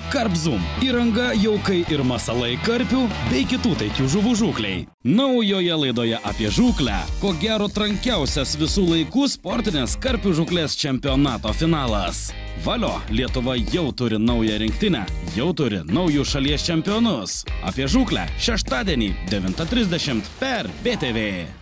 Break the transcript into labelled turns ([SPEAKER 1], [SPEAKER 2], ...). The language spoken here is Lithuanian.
[SPEAKER 1] Karpzum – įranga, jaukai ir masalai karpių bei kitų taikių žuvų žūkliai. Naujoje laidoje apie žūklę, ko gero trankiausias visų laikų sportinės karpių žūklės čempionato finalas. Valio, Lietuva jau turi naują rinktinę, jau turi naujus šalies čempionus. Apie žūklę šeštadienį 9:30 per BTV.